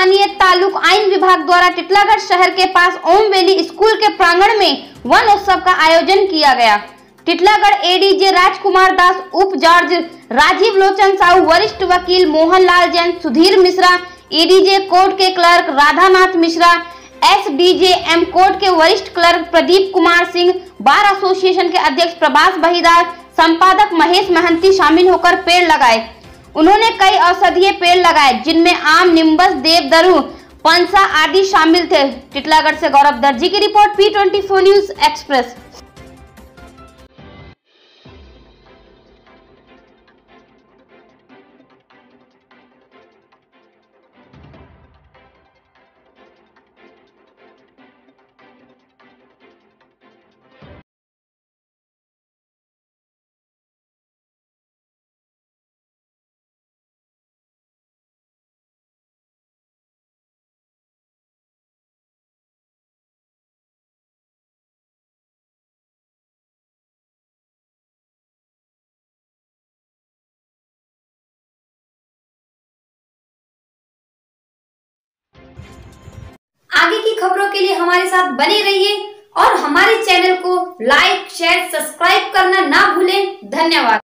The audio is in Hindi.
स्थानीय तालुक आइन विभाग द्वारा टिटलागढ़ शहर के पास ओम वैली स्कूल के प्रांगण में वन उत्सव का आयोजन किया गया। टिटलागढ़ एडीजे राजकुमार दास, उप जज राजीव लोचन साहू, वरिष्ठ वकील मोहनलाल जैन, सुधीर मिश्रा, एडीजे कोर्ट के clerk Radhanath Mishra, SDJM court के वरिष्ठ clerk Pradeep Kumar Singh, bar association के अध्यक्ष प्रभास बहिदार, संपादक महेश महंती शामिल होकर पेड़ लगाए। उन्होंने कई औषधीय पेड़ लगाए जिनमें आम, निम्बस, देवदारू, पंसा आदि शामिल थे। टिटलागढ़ से गौरव दर्जी की रिपोर्ट, P24 न्यूज एक्सप्रेस। आगे की खबरों के लिए हमारे साथ बने रहिए और हमारे चैनल को लाइक, शेयर, सब्सक्राइब करना ना भूलें। धन्यवाद।